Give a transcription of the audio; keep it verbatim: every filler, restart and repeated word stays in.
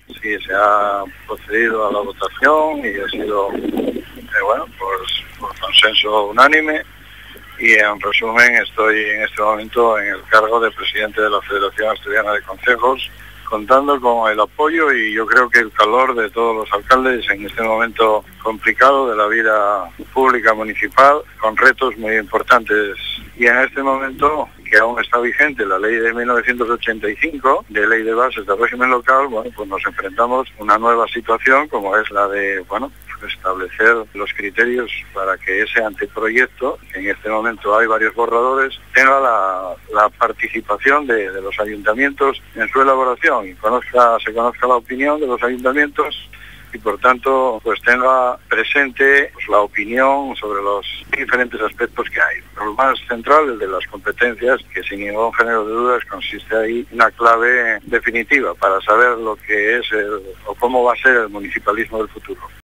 Sí, se ha procedido a la votación y ha sido, eh, bueno, pues por consenso unánime. Y en resumen, estoy en este momento en el cargo de presidente de la Federación Asturiana de Concejos, contando con el apoyo y yo creo que el calor de todos los alcaldes en este momento complicado de la vida pública municipal, con retos muy importantes. Y en este momento, que aún está vigente la ley de mil novecientos ochenta y cinco, de ley de bases del régimen local, bueno, pues nos enfrentamos a una nueva situación como es la de, bueno, establecer los criterios para que ese anteproyecto, que en este momento hay varios borradores, tenga la, la participación de, de los ayuntamientos en su elaboración y conozca, se conozca la opinión de los ayuntamientos y por tanto pues tenga presente pues, la opinión sobre los diferentes aspectos que hay. Lo más central, el de las competencias, que sin ningún género de dudas consiste ahí una clave definitiva para saber lo que es el, o cómo va a ser el municipalismo del futuro.